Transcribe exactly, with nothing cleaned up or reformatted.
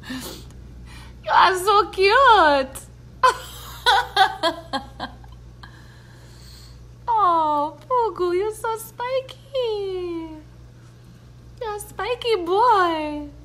You are so cute. Oh, Pugu, you're so spiky. You're a spiky boy.